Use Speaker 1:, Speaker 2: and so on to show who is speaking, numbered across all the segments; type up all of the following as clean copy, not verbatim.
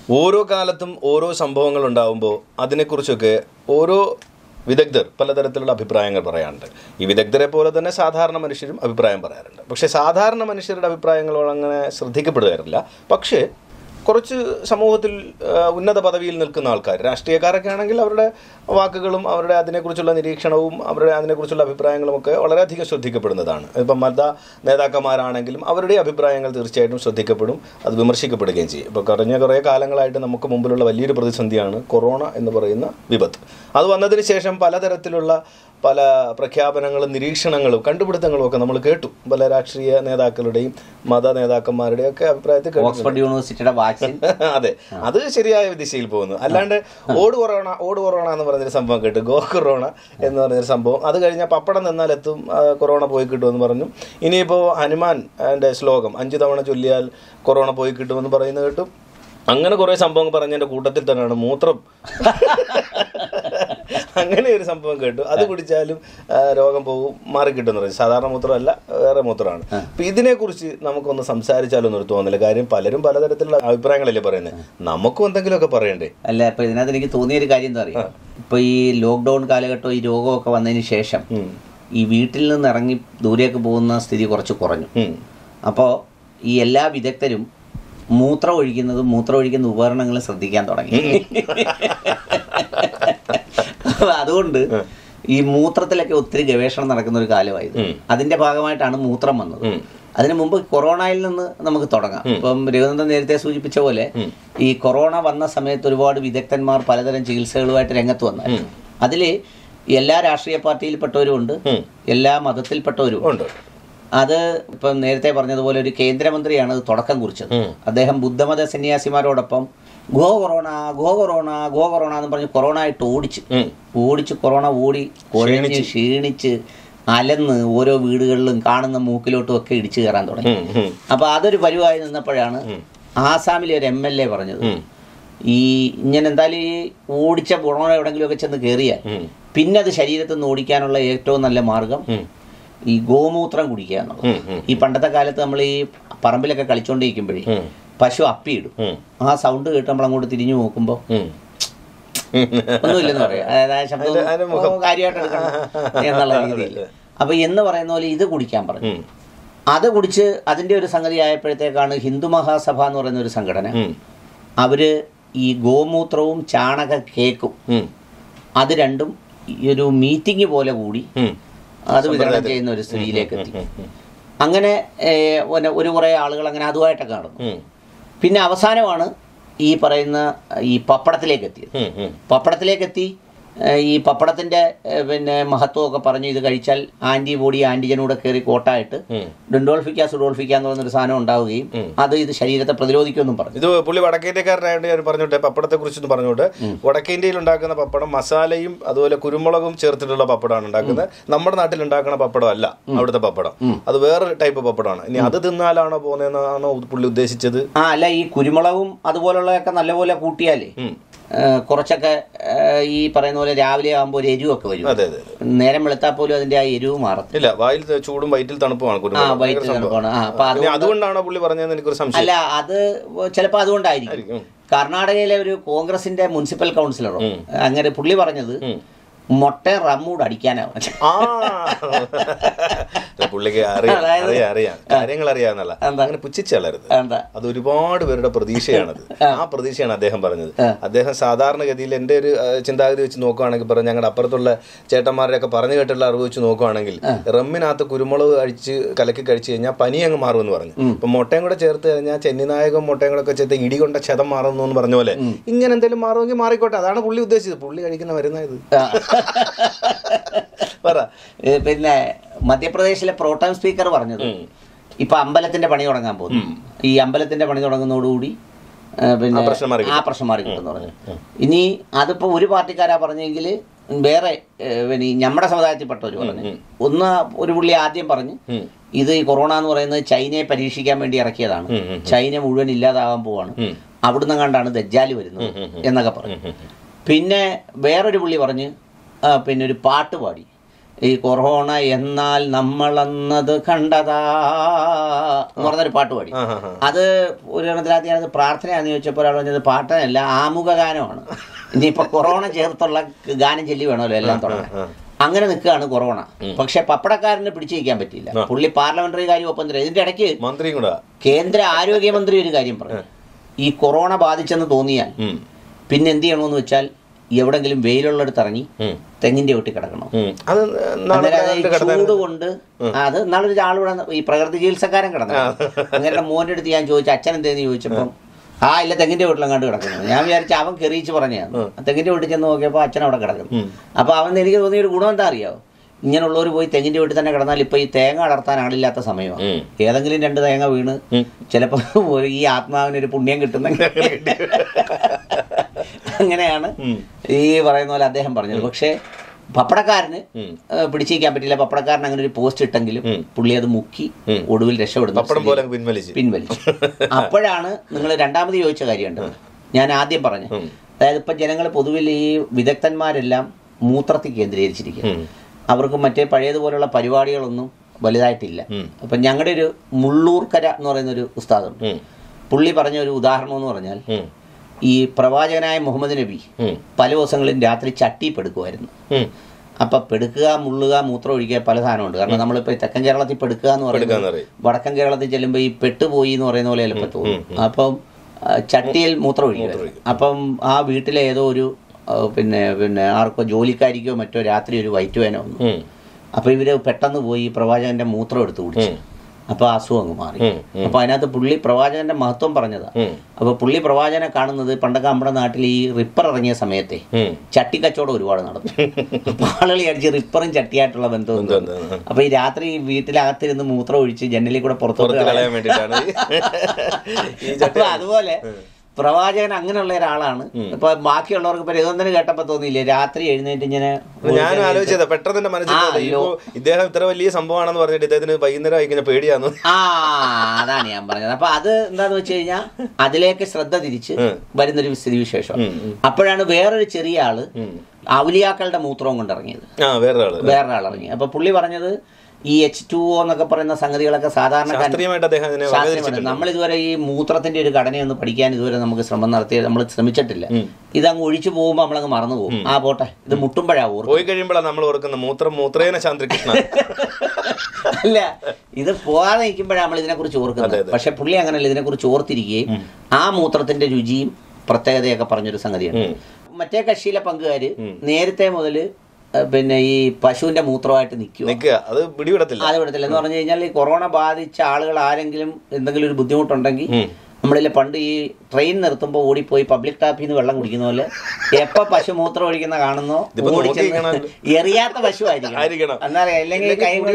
Speaker 1: ഓരോ കാലത്തും ഓരോ സംഭവങ്ങൾ ഉണ്ടാകുമ്പോൾ അതിനെക്കുറിച്ചൊക്കെ ഓരോ വിദഗ്ധർ പലതരത്തിലുള്ള അഭിപ്രായങ്ങൾ പറയാറുണ്ട്. ഈ വിദഗ്ധരെ പോലെ തന്നെ സാധാരണ മനുഷ്യരും അഭിപ്രായം പറയാറുണ്ട്. പക്ഷേ സാധാരണ മനുഷ്യരുടെ അഭിപ്രായങ്ങൾ അങ്ങനെ ശ്രദ്ധിക്കപ്പെടുകയില്ല. പക്ഷേ കുറച്ച് സമൂഹത്തിൽ ഉന്നത പദവിയിൽ നിൽക്കുന്ന ആൾക്കാർ, രാഷ്ട്രീയക്കാരൊക്കെ ആണെങ്കിൽ അവരുടെ വാക്കുകളും അവരുടെ അതിനെക്കുറിച്ചുള്ള നിരീക്ഷണവും അവരുടെ അതിനെക്കുറിച്ചുള്ള അഭിപ്രായങ്ങളുമൊക്കെ വളരെയധികം ശ്രദ്ധിക്കപ്പെടുന്നതാണ്. ഇപ്പം മത നേതാക്കന്മാരാണെങ്കിലും അവരുടെ അഭിപ്രായങ്ങൾ തീർച്ചയായിട്ടും ശ്രദ്ധിക്കപ്പെടും, അത് വിമർശിക്കപ്പെടുകയും ചെയ്യും. ഇപ്പോൾ കഴിഞ്ഞ കുറേ കാലങ്ങളായിട്ട് നമുക്ക് മുമ്പിലുള്ള വലിയൊരു പ്രതിസന്ധിയാണ് കൊറോണ എന്ന് പറയുന്ന വിപത്ത്. അത് വന്നതിന് ശേഷം പലതരത്തിലുള്ള പല പ്രഖ്യാപനങ്ങളും നിരീക്ഷണങ്ങളും കണ്ടുപിടുത്തങ്ങളും ഒക്കെ നമ്മൾ കേട്ടു. പല രാഷ്ട്രീയ നേതാക്കളുടെയും മത നേതാക്കന്മാരുടെയും ഒക്കെ അഭിപ്രായത്തിൽ
Speaker 2: ഓക്സ്ഫോർഡ് യൂണിവേഴ്സിറ്റിയുടെ വാക്സിൻ,
Speaker 1: അതെ, അത് ശരിയായ ദിശയിൽ പോകുന്നു. അല്ലാണ്ട് ഓട് കൊറോണ എന്ന് പറഞ്ഞൊരു സംഭവം കേട്ടു, ഗോ കൊറോണ എന്ന് പറഞ്ഞൊരു സംഭവം. അത് കഴിഞ്ഞാൽ പപ്പടം നിന്നാൽ എത്തും, കൊറോണ പോയി കിട്ടുമെന്ന് പറഞ്ഞു. ഇനിയിപ്പോൾ ഹനുമാൻ എൻ്റെ ശ്ലോകം 5 തവണ ചൊല്ലിയാൽ കൊറോണ പോയി കിട്ടുമെന്ന് പറയുന്നത് കേട്ടു. അങ്ങനെ കുറേ സംഭവം പറഞ്ഞതിൻ്റെ കൂട്ടത്തിൽ തന്നെയാണ് മൂത്രം, അങ്ങനെ ഒരു സംഭവം കേട്ടു. അത് കുടിച്ചാലും രോഗം പോകും, മാറിക്കിട്ടുമെന്ന് പറഞ്ഞു. സാധാരണ മൂത്രമല്ല, വേറെ മൂത്രമാണ്. അപ്പം ഇതിനെക്കുറിച്ച് നമുക്കൊന്ന് സംസാരിച്ചാലോ എന്നൊരു തോന്നില്ല. കാര്യം പലരും പലതരത്തിലുള്ള അഭിപ്രായങ്ങളല്ലേ പറയുന്നത്, നമുക്കും എന്തെങ്കിലുമൊക്കെ പറയണ്ടേ?
Speaker 2: അല്ല, ഇപ്പം ഇതിനകത്ത് എനിക്ക് തോന്നിയൊരു കാര്യം എന്താ പറയുക, ഇപ്പോൾ ഈ ലോക്ക്ഡൗൺ കാലഘട്ടം ഈ രോഗമൊക്കെ വന്നതിന് ശേഷം ഈ വീട്ടിൽ നിന്ന് ഇറങ്ങി ദൂരേക്ക് പോകുന്ന സ്ഥിതി കുറച്ച് കുറഞ്ഞു. അപ്പോൾ ഈ എല്ലാ വിദഗ്ധരും മൂത്രം ഒഴിക്കുന്ന ഉപകരണങ്ങളും ശ്രദ്ധിക്കാൻ തുടങ്ങി. അതുകൊണ്ട് ഈ മൂത്രത്തിലൊക്കെ ഒത്തിരി ഗവേഷണം നടക്കുന്ന ഒരു കാലമായിരുന്നു. അതിന്റെ ഭാഗമായിട്ടാണ് മൂത്രം വന്നത്. അതിനു മുമ്പ് കൊറോണയിൽ നിന്ന് നമുക്ക് തുടങ്ങാം. ഇപ്പം രഘുനന്ദൻ നേരത്തെ സൂചിപ്പിച്ച പോലെ ഈ കൊറോണ വന്ന സമയത്ത് ഒരുപാട് വിദഗ്ധന്മാർ പലതരം ചികിത്സകളുമായിട്ട് രംഗത്ത് വന്നായിരുന്നു. അതിൽ എല്ലാ രാഷ്ട്രീയ പാർട്ടിയിൽപ്പെട്ടവരും ഉണ്ട്, എല്ലാ മതത്തിൽപ്പെട്ടവരും ഉണ്ട്. അത് ഇപ്പം നേരത്തെ പറഞ്ഞതുപോലെ ഒരു കേന്ദ്രമന്ത്രിയാണ് അത് തുടക്കം കുറിച്ചത്. അദ്ദേഹം ബുദ്ധമത സന്യാസിമാരോടൊപ്പം ഗോ കൊറോണ എന്ന് പറഞ്ഞ് കൊറോണ ആയിട്ട് ഓടിച്ച് കൊറോണ ഓടി കുഴഞ്ഞ് ക്ഷീണിച്ച് അലന്ന് ഓരോ വീടുകളിലും കാണുന്ന മൂക്കിലോട്ടും ഒക്കെ ഇടിച്ചു കയറാൻ തുടങ്ങി. അപ്പൊ അതൊരു പരിവായി നിന്നപ്പോഴാണ് ആസാമിലെ ഒരു MLA പറഞ്ഞത്, ഈ ഇങ്ങനെ എന്തായാലും ഈ ഓടിച്ച കൊറോണ എവിടെങ്കിലും ഒക്കെ ചെന്ന് കയറിയാൽ പിന്നെ അത് ശരീരത്തിൽ നിന്ന് ഓടിക്കാനുള്ള ഏറ്റവും നല്ല മാർഗം ഈ ഗോമൂത്രം കുടിക്കുക എന്നുള്ളത്. ഈ പണ്ടത്തെ കാലത്ത് നമ്മൾ ഈ പറമ്പിലൊക്കെ കളിച്ചോണ്ടിരിക്കുമ്പോഴേ പശു അപ്പിയിടും. ആ സൗണ്ട് കേട്ട് നമ്മൾ അങ്ങോട്ട് തിരിഞ്ഞു നോക്കുമ്പോ ഒന്നുമില്ലെന്ന് പറയാം, അതായത് ശബ്ദം കാര്യമായിട്ട് എടുക്കണം എന്നുള്ള രീതിയിൽ. അപ്പൊ എന്ന് പറയുന്ന പോലെ ഇത് കുടിക്കാൻ പറഞ്ഞു. അത് കുടിച്ച് അതിന്റെ ഒരു സംഗതി ആയപ്പോഴത്തേക്കാണ് ഹിന്ദു മഹാസഭ എന്ന് പറയുന്ന ഒരു സംഘടന, അവര് ഈ ഗോമൂത്രവും ചാണക കേക്കും അത് രണ്ടും ഈ ഒരു മീറ്റിംഗ് പോലെ കൂടി അത് വിതരണം ചെയ്യുന്ന ഒരു സ്ഥിതിയിലേക്ക് എത്തി. അങ്ങനെ ഒരു കുറേ ആളുകൾ അങ്ങനെ അതുമായിട്ടൊക്കെ നടന്നു. പിന്നെ അവസാനമാണ് ഈ പറയുന്ന ഈ പപ്പടത്തിലേക്ക് എത്തി. ഈ പപ്പടത്തിന്റെ പിന്നെ മഹത്വമൊക്കെ പറഞ്ഞ് ഇത് കഴിച്ചാൽ ആന്റിജനൂടെ കയറി കോട്ടായിട്ട് ഡുണ്ടോൾഫിക്ക എന്ന് പറയുന്നൊരു സാധനം ഉണ്ടാവുകയും അത് ഇത് ശരീരത്തെ പ്രതിരോധിക്കുമെന്നും പറഞ്ഞു.
Speaker 1: ഇത് പുള്ളി വടക്കേന്ത്യക്കാരനായിട്ട് പറഞ്ഞോട്ടെ, പപ്പടത്തെ കുറിച്ചൊന്ന് പറഞ്ഞോട്ടെ. വടക്കേന്ത്യയിൽ ഉണ്ടാക്കുന്ന പപ്പടം മസാലയും അതുപോലെ കുരുമുളകും ചേർത്തിട്ടുള്ള പപ്പടമാണ് ഉണ്ടാക്കുന്നത്. നമ്മുടെ നാട്ടിൽ ഉണ്ടാക്കുന്ന പപ്പടം അല്ല അവിടുത്തെ പപ്പടം, അത് വേറൊരു ടൈപ്പ് പപ്പടമാണ്. ഇനി അത് തിന്നാലാണോ പോകുന്നതെന്നാണോ പുള്ളി ഉദ്ദേശിച്ചത്?
Speaker 2: അല്ല, ഈ കുരുമുളകും അതുപോലുള്ളതൊക്കെ നല്ലപോലെ കൂട്ടിയാലേ കുറച്ചൊക്കെ ഈ പറയുന്ന പോലെ രാവിലെ ആകുമ്പോൾ ഒരു എരിവൊക്കെ വരും. നേരം വെളുത്താൽ പോലും അതിന്റെ ആ എരിവ് മാറത്തില്ല.
Speaker 1: വായിൽ ചൂടും വയറ്റിൽ തണുപ്പുമാണ്.
Speaker 2: വയറ്റിൽ തണുപ്പാണ്.
Speaker 1: അതുകൊണ്ടാണോ പുള്ളി പറഞ്ഞതെന്ന് എനിക്കൊരു സംശയം.
Speaker 2: അല്ല, അത് ചിലപ്പോൾ അതുകൊണ്ടായിരിക്കും. കർണാടകയിലെ ഒരു കോൺഗ്രസിന്റെ മുനിസിപ്പൽ കൗൺസിലറോ അങ്ങനെ പുള്ളി പറഞ്ഞത് മുട്ട റമ്മൂട് അടിക്കാനാവും.
Speaker 1: പുള്ളിക്ക് അറിയാം, കാര്യങ്ങൾ അറിയാന്നല്ല, അങ്ങനെ പുച്ഛിച്ചളരുത്. അത് ഒരുപാട് പേരുടെ പ്രതീക്ഷയാണത്. ആ പ്രതീക്ഷയാണ് അദ്ദേഹം പറഞ്ഞത്. അദ്ദേഹം സാധാരണഗതിയിൽ എൻ്റെ ഒരു ചിന്താഗതി വെച്ച് നോക്കുകയാണെങ്കിൽ പറഞ്ഞ ഞങ്ങളുടെ അപ്പുറത്തുള്ള ചേട്ടന്മാരുടെയൊക്കെ പറഞ്ഞു കേട്ടുള്ള അറിവ് വെച്ച് നോക്കുകയാണെങ്കിൽ റമ്മിനകത്ത് കുരുമുളക് കലക്കി കഴിച്ചു കഴിഞ്ഞാൽ പനി അങ്ങ് മാറുമെന്ന് പറഞ്ഞു. ഇപ്പൊ മുട്ടയും കൂടെ ചേർത്ത് കഴിഞ്ഞാൽ ചെന്നിനായകം മുട്ടയും കൂടെ ഒക്കെ ചേർത്ത് ഇടികൊണ്ട ക്ഷതം മാറുന്നു എന്ന് പറഞ്ഞ പോലെ ഇങ്ങനെ എന്തെങ്കിലും മാറുമെങ്കിൽ മാറിക്കോട്ടെ. അതാണ് പുള്ളി ഉദ്ദേശിച്ചത്. പുള്ളി കഴിക്കുന്ന മരുന്നായത്.
Speaker 2: പിന്നെ മധ്യപ്രദേശിലെ പ്രോട്ടം സ്പീക്കർ പറഞ്ഞത് ഇപ്പൊ അമ്പലത്തിന്റെ പണി തുടങ്ങാൻ പോകുന്നു. ഈ അമ്പലത്തിന്റെ പണി തുടങ്ങുന്നതോടുകൂടി പിന്നെ ആ പ്രശ്നം മാറി കിട്ടുമെന്ന് പറഞ്ഞു. ഇനി അതിപ്പോ ഒരു പാർട്ടിക്കാരാ പറഞ്ഞെങ്കിൽ വേറെ പിന്നെ നമ്മുടെ സമുദായത്തിൽപ്പെട്ടവർ പറഞ്ഞു. ഒരു പുള്ളി ആദ്യം പറഞ്ഞു ഇത് ഈ കൊറോണ എന്ന് പറയുന്നത് ചൈനയെ പരീക്ഷിക്കാൻ വേണ്ടി ഇറക്കിയതാണ്, ചൈന മുഴുവൻ ഇല്ലാതാകാൻ പോവാണ്, അവിടുന്ന് കണ്ടാണ് ദജ്ജാല് വരുന്നത് എന്നൊക്കെ പറഞ്ഞു. പിന്നെ വേറൊരു പുള്ളി പറഞ്ഞ് പിന്നെ ഒരു പാട്ട് പാടി ഈ കൊറോണ എന്നാൽ നമ്മളന്നത് കണ്ടതാ എന്ന് പറഞ്ഞൊരു പാട്ട് പാടി. അത് ഒരു എണ്ണത്തിനകത്ത് ഞാനത് പ്രാർത്ഥനയാണെന്ന് ചോദിച്ചപ്പോൾ ഒരാൾ പറഞ്ഞത് പാട്ടനല്ല, ആമുഖ ഗാനമാണ്. ഇനിയിപ്പോൾ കൊറോണ ചേർത്തുള്ള ഗാനം ചൊല്ലി വേണമല്ലോ എല്ലാം തുടങ്ങാൻ. അങ്ങനെ നിൽക്കുകയാണ് കൊറോണ. പക്ഷെ പപ്പടക്കാരന് പിടിച്ചു നിൽക്കാൻ പറ്റിയില്ല. പുള്ളി പാർലമെന്ററി കാര്യം ഒപ്പം തരും. ഇതിന്റെ ഇടയ്ക്ക് കേന്ദ്ര ആരോഗ്യമന്ത്രി ഒരു കാര്യം പറഞ്ഞു, ഈ കൊറോണ ബാധിച്ചെന്ന് തോന്നിയാൽ പിന്നെ എന്ത് ചെയ്യണമെന്ന് വെച്ചാൽ എവിടെങ്കിലും വെയിലുള്ളിടത്ത് ഇറങ്ങി തെങ്ങിന്റെ ഒട്ടി കിടക്കണം. ചൂട് കൊണ്ട് അത് നാളൊരു ആളിവിടെ ഈ പ്രകൃതി ചികിത്സക്കാരൻ കിടന്നു. അങ്ങനെ മോന്റെ അടുത്ത് ഞാൻ ചോദിച്ചു അച്ഛൻ എന്തേന്ന് ചോദിച്ചപ്പം ഇല്ല തെങ്ങിന്റെ വീട്ടിലും കണ്ട് കിടക്കുന്നത്. ഞാൻ വിചാരിച്ച അവൻ കെറിയിച്ച് പറഞ്ഞതാണ്. തെങ്ങിന്റെ വീട്ടിൽ ചെന്ന് നോക്കിയപ്പോൾ അച്ഛൻ അവിടെ കിടക്കുന്നു. അപ്പൊ അവൻ എനിക്ക് തോന്നിയ ഒരു ഗുണം എന്താ അറിയാവോ, ഇങ്ങനെയുള്ളവർ പോയി തെങ്ങിന്റെ വീട്ടിൽ തന്നെ കിടന്നാൽ ഇപ്പൊ ഈ തേങ്ങ അടർത്താൻ ആളില്ലാത്ത സമയമാണ്. ഏതെങ്കിലും 2 തേങ്ങ വീണ് ചിലപ്പോൾ ഈ ആത്മാവിനൊരു പുണ്യം കിട്ടുന്ന അങ്ങനെയാണ് ഈ പറയുന്ന പോലെ അദ്ദേഹം പറഞ്ഞത്. പക്ഷേ പപ്പടക്കാരന് പിടിച്ചിരിക്കാൻ പറ്റില്ല. പപ്പടക്കാരൻ അങ്ങനെ ഒരു പോസ്റ്റ് ഇട്ടെങ്കിലും പുള്ളി അത് മുക്കി ഒടുവിൽ രക്ഷപ്പെടുന്നു, പിൻവലിച്ചു. അപ്പോഴാണ് നിങ്ങൾ രണ്ടാമത് ചോദിച്ച കാര്യമുണ്ട് ഞാൻ ആദ്യം പറഞ്ഞു. അതായത് ഇപ്പൊ ജനങ്ങൾ പൊതുവിൽ ഈ വിദഗ്ധന്മാരെല്ലാം മൂത്രത്തിൽ കേന്ദ്രീകരിച്ചിരിക്കുക. അവർക്ക് മറ്റേ പഴയതുപോലുള്ള പരിപാടികളൊന്നും വലുതായിട്ടില്ല. അപ്പം ഞങ്ങളുടെ ഒരു മുള്ളൂർക്കര എന്ന് പറയുന്നൊരു ഉസ്താദുണ്ട്. പുള്ളി പറഞ്ഞ ഒരു ഉദാഹരണം എന്ന് പറഞ്ഞാൽ, ഈ പ്രവാചകനായ മുഹമ്മദ് നബി പല ദിവസങ്ങളിലും രാത്രി ചട്ടി പെടുക്കുമായിരുന്നു. അപ്പൊ പെടുക്കുക, മുള്ളുക, മൂത്രം ഒഴിക്കുക പല സാധനമുണ്ട്. കാരണം നമ്മളിപ്പോ തെക്കൻ കേരളത്തിൽ പെടുക്കുക എന്ന് പറയുന്നത് വടക്കൻ കേരളത്തിൽ ചെല്ലുമ്പോൾ ഈ പെട്ടുപോയി എന്ന് പറയുന്ന പോലെ ചിലപ്പോൾ തോന്നും. അപ്പം ചട്ടിയിൽ മൂത്രം ഒഴിക്കുക. അപ്പം ആ വീട്ടിലെ ഏതോ ഒരു പിന്നെ ആർക്കോ ജോലിക്കാരിക്കോ മറ്റോ രാത്രി ഒരു വയറ്റുവേന വന്നു. അപ്പൊ ഇവര് പെട്ടെന്ന് പോയി പ്രവാചകന്റെ മൂത്രം എടുത്ത് കുടിച്ചു. അപ്പൊ അസുഖം അങ്ങ് മാറി. അപ്പൊ അതിനകത്ത് പുള്ളി പ്രവാചകന്റെ മഹത്വം പറഞ്ഞതാ. അപ്പൊ പുള്ളി പ്രവാചകനെ കാണുന്നത് പണ്ടൊക്കെ നമ്മുടെ നാട്ടിൽ ഈ റിപ്പർ ഇറങ്ങിയ സമയത്തെ ചട്ടിക്കച്ചവടം ഒരുപാട് നടന്നു. അപ്പൊ ആളുകൾ അടിച്ച് റിപ്പറും ചട്ടിയായിട്ടുള്ള ബന്ധം. അപ്പൊ ഈ രാത്രി വീട്ടിലകത്തിരുന്ന് മൂത്രം ഒഴിച്ച് ജനലിൽ കൂടെ പുറത്തോട്ട് കളയാൻ വേണ്ടിയിട്ടാണ്. അപ്പൊ അതുപോലെ പ്രവാചകൻ അങ്ങനെയുള്ള ഒരാളാണ്. ഇപ്പൊ ബാക്കിയുള്ളവർക്ക് ഇപ്പൊ രഘുനന്ദന് കേട്ടപ്പോ തോന്നിയില്ലേ രാത്രി എഴുന്നേറ്റ് ഇങ്ങനെ.
Speaker 1: ഞാൻ ആലോചിച്ചത് പെട്ടെന്ന് മനസ്സിലായി ഇദ്ദേഹം ഇത്ര വലിയ സംഭവമാണെന്ന് പറഞ്ഞിട്ട് ഇദ്ദേഹത്തിന് വൈകുന്നേരം ആയി കഴിഞ്ഞാൽ പേടിയാന്ന്.
Speaker 2: അതാണ് ഞാൻ പറഞ്ഞത്. അപ്പൊ അത് എന്താന്ന് വെച്ച് കഴിഞ്ഞാൽ അതിലേക്ക് ശ്രദ്ധ തിരിച്ച് വരുന്നൊരു സ്ഥിതി വിശേഷം. അപ്പോഴാണ് വേറൊരു ചെറിയ ആള് ഔലിയാക്കളുടെ മൂത്രവും കൊണ്ടിറങ്ങിയത്. വേറൊരാൾ ഇറങ്ങി. അപ്പൊ പുള്ളി പറഞ്ഞത് ഈ H2O എന്നൊക്കെ പറയുന്ന സംഗതികളൊക്കെ സാധാരണ നമ്മളിതുവരെ ഈ മൂത്രത്തിന്റെ ഒരു ഘടനയൊന്ന് പഠിക്കാൻ ഇതുവരെ നമുക്ക് ശ്രമം നടത്തി നമ്മൾ ശ്രമിച്ചിട്ടില്ല. ഇതങ്ങ് ഒഴിച്ചു പോകുമ്പോൾ നമ്മളങ്ങ് മറന്നു പോകും. പോട്ടെ, ഇത് മുട്ടുമ്പോഴാവും
Speaker 1: പോയി കഴിയുമ്പോഴാണ് നമ്മൾ ഓർക്കുന്നത് മൂത്രേന ചാന്ദ്രകൃഷ്ണ.
Speaker 2: അല്ല, ഇത് പോകാതെ നിൽക്കുമ്പോഴാണ് നമ്മൾ ഇതിനെക്കുറിച്ച് ഓർക്കുന്നത്. പക്ഷെ പുള്ളി അങ്ങനെയല്ല, ഇതിനെക്കുറിച്ച് ഓർത്തിരിക്കുകയും ആ മൂത്രത്തിന്റെ രുചിയും പ്രത്യേകതയൊക്കെ പറഞ്ഞൊരു സംഗതിയാണ്. മറ്റേ കക്ഷിയിലെ പങ്കുകാര് നേരത്തെ മുതൽ പിന്നെ ഈ പശുവിന്റെ മൂത്രമായിട്ട് നിൽക്കുക. അത് വിടത്തില്ല എന്ന് പറഞ്ഞു കഴിഞ്ഞാൽ ഈ കൊറോണ ബാധിച്ച ആളുകൾ ആരെങ്കിലും എന്തെങ്കിലും ഒരു ബുദ്ധിമുട്ടുണ്ടെങ്കിൽ നമ്മളിലെ പണ്ട് ഈ ട്രെയിൻ നിർത്തുമ്പോൾ ഓടിപ്പോയി പബ്ലിക് ടാപ്പിൽ നിന്ന് വെള്ളം കുടിക്കുന്ന പോലെ എപ്പോ പശു മൂത്രം ഒഴിക്കുന്ന കാണുന്നോ എറിയാത്ത പശു ആയിരിക്കണം. എന്നാ പറയാ, അല്ലെങ്കിൽ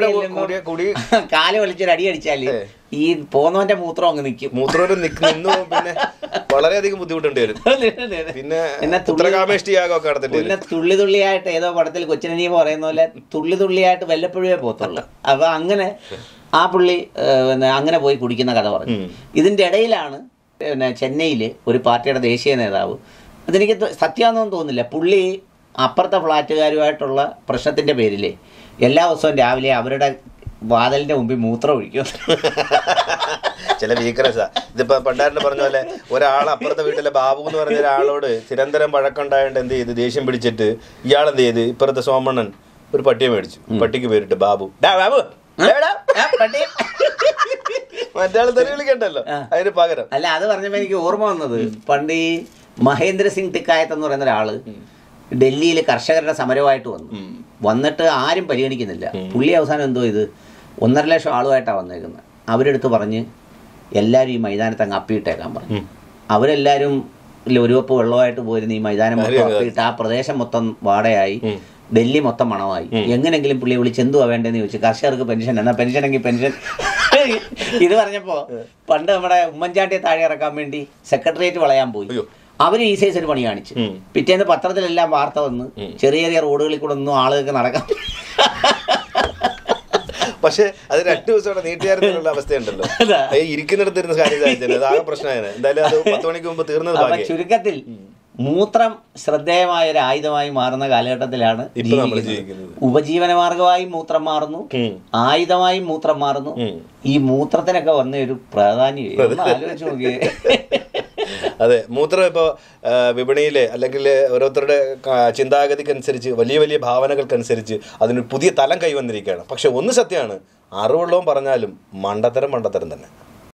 Speaker 2: കാല് വലിച്ചൊരു അടി അടിച്ചാല് ഈ പോന്നവന്റെ മൂത്രം അങ്ങ് നിൽക്കും.
Speaker 1: പിന്നെ വളരെയധികം ബുദ്ധിമുട്ടുണ്ട്. പിന്നെ
Speaker 2: തുള്ളി തുള്ളിയായിട്ട് ഏതോ പടത്തിൽ കൊച്ചിനെ പറയുന്ന പോലെ തുള്ളി തുള്ളിയായിട്ട് വല്ലപ്പോഴേ പോത്തുള്ളൂ. അപ്പൊ അങ്ങനെ ആ പുള്ളി അങ്ങനെ പോയി കുടിക്കുന്ന കഥ പറഞ്ഞു. ഇതിന്റെ ഇടയിലാണ് ചെന്നൈയില് ഒരു പാർട്ടിയുടെ ദേശീയ നേതാവ്, അതെനിക്ക് സത്യമാണെന്നൊന്നും തോന്നുന്നില്ല, പുള്ളി അപ്പുറത്തെ ഫ്ലാറ്റുകാരുമായിട്ടുള്ള പ്രശ്നത്തിന്റെ പേരില് എല്ലാ ദിവസവും രാവിലെ അവരുടെ വാതിലിന്റെ മുമ്പിൽ മൂത്രം ഒഴിക്കും.
Speaker 1: ചില വീക്ക്നെസ്സാ. ഇതിപ്പോ പണ്ടാരന് പറഞ്ഞ പോലെ ഒരാൾ അപ്പുറത്തെ വീട്ടിലെ ബാബു എന്ന് പറഞ്ഞ ഒരാളോട് നിരന്തരം വഴക്കുണ്ടായോണ്ട് എന്ത് ചെയ്ത് ദേഷ്യം പിടിച്ചിട്ട് ഇയാൾ എന്ത് ചെയ്ത് ഇപ്പുറത്തെ സോമണ്ണൻ ഒരു പട്ടിയെ മേടിച്ചു. പട്ടിക്ക് പേരിട്ട് ബാബു. ബാബു മറ്റാൾ തെറി വിളിക്കണ്ടല്ലോ അതിന് പകരം.
Speaker 2: അല്ല, അത് പറഞ്ഞപ്പോ എനിക്ക് ഓർമ്മ വന്നത് പണ്ട് ഈ മഹേന്ദ്ര സിംഗ് ടിക്കായത്ത് എന്ന് പറയുന്ന ഒരാള് ഡൽഹിയിൽ കർഷകരുടെ സമരമായിട്ട് വന്നിട്ട് ആരും പരിഗണിക്കുന്നില്ല. പുള്ളി അവസാനം എന്തോ ഇത് 1.5 ലക്ഷം ആളുമായിട്ടാണ് വന്നേക്കുന്നത്. അവരെടുത്ത് പറഞ്ഞ് എല്ലാവരും ഈ മൈതാനത്ത് അങ്ങ് അപ്പിയിട്ടേക്കാൻ പറഞ്ഞു. അവരെല്ലാവരും ഒരു കപ്പ് വെള്ളമായിട്ട് പോയിരുന്ന ഈ മൈതാനം മൊത്തം അപ്പിയിട്ട് ആ പ്രദേശം മൊത്തം വാടകയായി, ഡൽഹി മൊത്തം മണമായി. എങ്ങനെങ്കിലും പുള്ളിയെ വിളിച്ച് എന്തുവാ വേണ്ടതെന്ന് ചോദിച്ചു. കർഷകർക്ക് പെൻഷൻ, എന്നാൽ പെൻഷൻ എങ്കിൽ പെൻഷൻ. ഇത് പറഞ്ഞപ്പോ പണ്ട് നമ്മുടെ ഉമ്മൻചാണ്ടിയെ താഴെ ഇറക്കാൻ വേണ്ടി സെക്രട്ടേറിയറ്റ് വളയാൻ പോയി. അവര് ഈ സൈസ് ഒരു പണി കാണിച്ചു. പിറ്റേന്ന് പത്രത്തിലെല്ലാം വാർത്ത വന്ന് ചെറിയ ചെറിയ റോഡുകളിൽ കൂടെ ഒന്നും ആളുകൾക്ക് നടക്കാം.
Speaker 1: പക്ഷെ അത് 2 ദിവസം നീട്ടിയായിരുന്നുള്ള അവസ്ഥയുണ്ടല്ലോ. ഇരിക്കുന്നിടത്തിരുന്ന കാര്യം ആകെ പ്രശ്നമാണ്. എന്തായാലും അത് 10 മണിക്ക് മുമ്പ് തീർന്നത്.
Speaker 2: ചുരുക്കത്തിൽ മൂത്രം ശ്രദ്ധേയമായ ഒരു ആയുധമായി മാറുന്ന കാലഘട്ടത്തിലാണ് ജീവിക്കുന്നത്. ഉപജീവന മാർഗമായി മൂത്രം മാറുന്നു, ആയുധമായി മൂത്രം മാറുന്നു. ഈ മൂത്രത്തിനൊക്കെ വന്ന ഒരു പ്രാധാന്യം ഒന്ന് ആലോചിച്ച് നോക്കിയേ.
Speaker 1: അതെ, മൂത്രം ഇപ്പോൾ വിപണിയിലെ അല്ലെങ്കിൽ ഓരോരുത്തരുടെ ചിന്താഗതിക്കനുസരിച്ച് വലിയ വലിയ ഭാവനകൾക്കനുസരിച്ച് അതിന് പുതിയ തലം കൈവന്നിരിക്കുകയാണ്. പക്ഷെ ഒന്ന് സത്യമാണ്, അറിവുള്ളവും പറഞ്ഞാലും മണ്ടത്തരം തന്നെ.